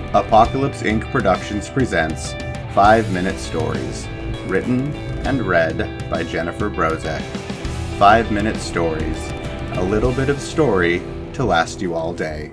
Apocalypse Inc. Productions presents 5-Minute Stories, written and read by Jennifer Brozek. 5-Minute Stories, a little bit of story to last you all day.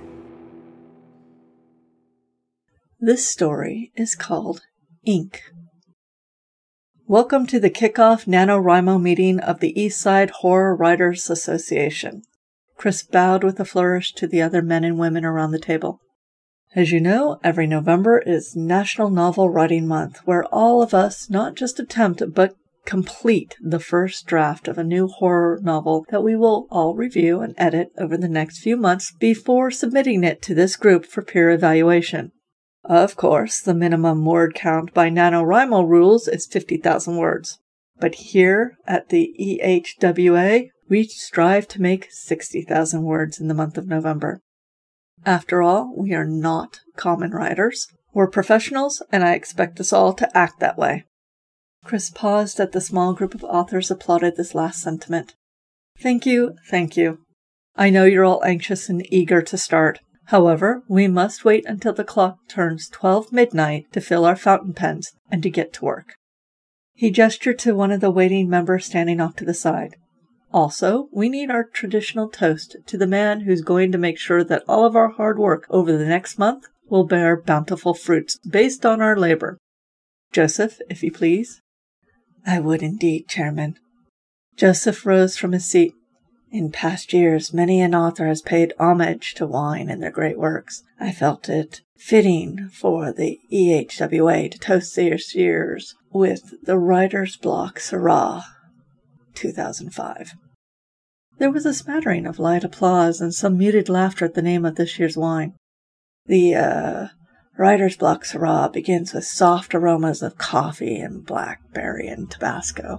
This story is called Ink. Welcome to the kickoff NaNoWriMo meeting of the Eastside Horror Writers Association. Chris bowed with a flourish to the other men and women around the table. As you know, every November is National Novel Writing Month, where all of us not just attempt but complete the first draft of a new horror novel that we will all review and edit over the next few months before submitting it to this group for peer evaluation. Of course, the minimum word count by NaNoWriMo rules is 50,000 words. But here at the EHWA, we strive to make 60,000 words in the month of November. After all, we are not common writers. We're professionals, and I expect us all to act that way. Chris paused as the small group of authors applauded this last sentiment. Thank you, thank you. I know you're all anxious and eager to start. However, we must wait until the clock turns 12 midnight to fill our fountain pens and to get to work. He gestured to one of the waiting members standing off to the side. Also, we need our traditional toast to the man who's going to make sure that all of our hard work over the next month will bear bountiful fruits based on our labor. Joseph, if you please. I would indeed, Chairman. Joseph rose from his seat. In past years, many an author has paid homage to wine and their great works. I felt it fitting for the EHWA to toast this year's with the Writer's Block Syrah, 2005. There was a smattering of light applause and some muted laughter at the name of this year's wine. The Writer's Block Syrah begins with soft aromas of coffee and blackberry and tobacco.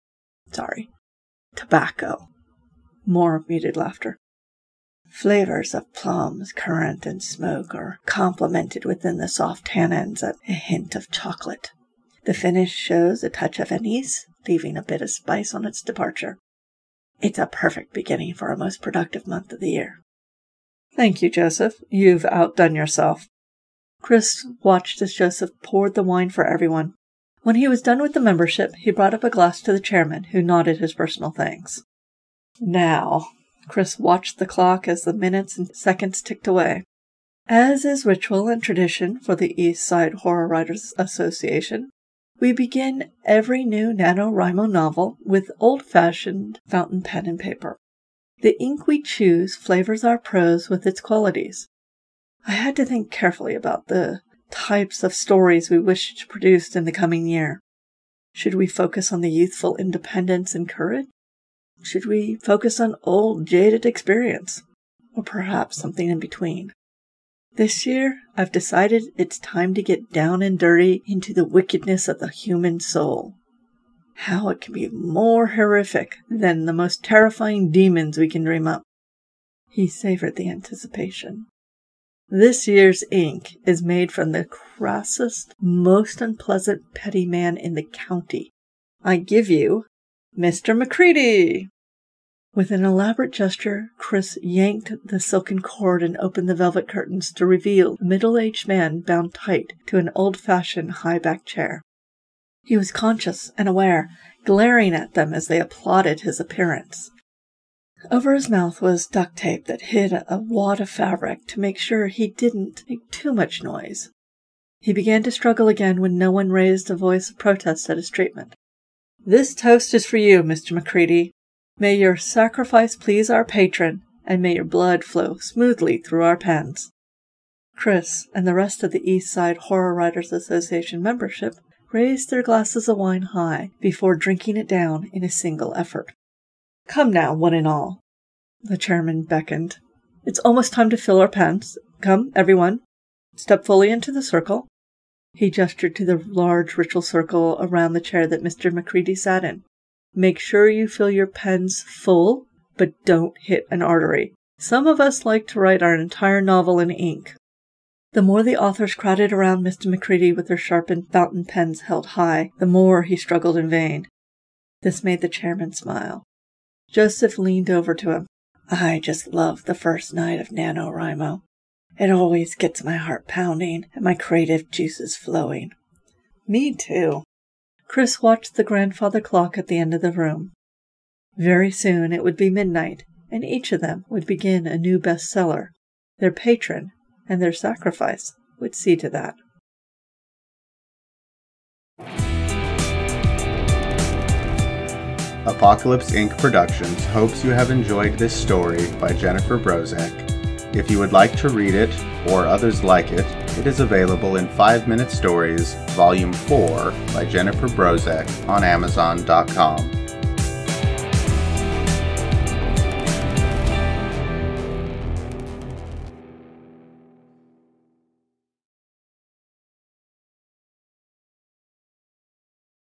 More muted laughter. Flavors of plums, currant, and smoke are complemented within the soft tannins and a hint of chocolate. The finish shows a touch of anise, leaving a bit of spice on its departure. It's a perfect beginning for our most productive month of the year. Thank you, Joseph. You've outdone yourself. Chris watched as Joseph poured the wine for everyone. When he was done with the membership, he brought up a glass to the chairman, who nodded his personal thanks. Now, Chris watched the clock as the minutes and seconds ticked away. As is ritual and tradition for the Eastside Horror Writers Association, we begin every new NaNoWriMo novel with old-fashioned fountain pen and paper. The ink we choose flavors our prose with its qualities. I had to think carefully about the types of stories we wish to produce in the coming year. Should we focus on the youthful independence and courage? Should we focus on old, jaded experience? Or perhaps something in between? This year, I've decided it's time to get down and dirty into the wickedness of the human soul. How it can be more horrific than the most terrifying demons we can dream up. He savored the anticipation. This year's ink is made from the crassest, most unpleasant petty man in the county. I give you Mr. McCready. With an elaborate gesture, Chris yanked the silken cord and opened the velvet curtains to reveal a middle-aged man bound tight to an old-fashioned high-backed chair. He was conscious and aware, glaring at them as they applauded his appearance. Over his mouth was duct tape that hid a wad of fabric to make sure he didn't make too much noise. He began to struggle again when no one raised a voice of protest at his treatment. This toast is for you, Mr. McCready. May your sacrifice please our patron, and may your blood flow smoothly through our pens. Chris and the rest of the Eastside Horror Writers Association membership raised their glasses of wine high before drinking it down in a single effort. Come now, one and all. The chairman beckoned. It's almost time to fill our pens. Come, everyone. Step fully into the circle. He gestured to the large ritual circle around the chair that Mr. McCready sat in. Make sure you fill your pens full, but don't hit an artery. Some of us like to write our entire novel in ink. The more the authors crowded around Mr. McCready with their sharpened fountain pens held high, the more he struggled in vain. This made the chairman smile. Joseph leaned over to him. I just love the first night of NaNoWriMo. It always gets my heart pounding and my creative juices flowing. Me too. Chris watched the grandfather clock at the end of the room. Very soon it would be midnight, and each of them would begin a new bestseller. Their patron and their sacrifice would see to that. Apocalypse Inc. Productions hopes you have enjoyed this story by Jennifer Brozek. If you would like to read it, or others like it, it is available in 5 Minute Stories, Volume 4 by Jennifer Brozek on Amazon.com.